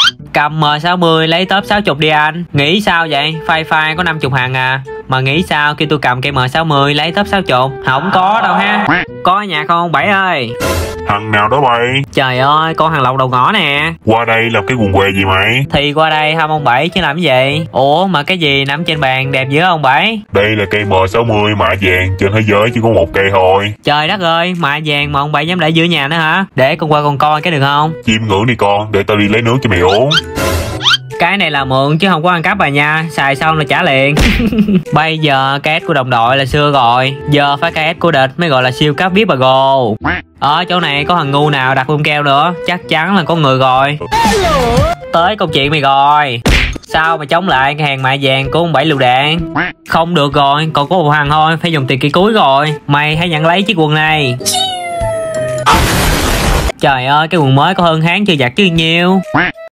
Cầm M60 lấy top 60 đi anh. Nghĩ sao vậy? Phai phai có 50 hàng à. Mà nghĩ sao khi tôi cầm cây M60 lấy top 60? Không có đâu ha. Có ở nhà không ông Bảy ơi? Thằng nào đó bay? Trời ơi, con hàng lộc đầu ngõ nè. Qua đây làm cái quần què gì mày? Thì qua đây thăm ông Bảy chứ làm cái gì. Ủa mà cái gì nằm trên bàn đẹp dữ ông Bảy? Đây là cây M60 mã vàng, trên thế giới chỉ có một cây thôi. Trời đất ơi, mạ vàng mà ông Bảy dám để giữa nhà nữa hả? Để con qua con coi cái được không? Chiêm ngưỡng đi con, để tao đi lấy nước cho mày uống. Cái này là mượn chứ không có ăn cắp bà nha. Xài xong là trả liền. Bây giờ cái S của đồng đội là xưa rồi. Giờ phải cái S của địch mới gọi là siêu cấp VIP bà gồ. Ở chỗ này có thằng ngu nào đặt bơm keo nữa. Chắc chắn là có người rồi. Tới câu chuyện mày rồi. Sao mà chống lại cái hàng mạ vàng của ông Bảy lựu đạn? Không được rồi, còn có một thằng thôi. Phải dùng tiền kỳ cuối rồi. Mày hãy nhận lấy chiếc quần này. Trời ơi, cái quần mới có hơn tháng chưa giặt chứ nhiêu.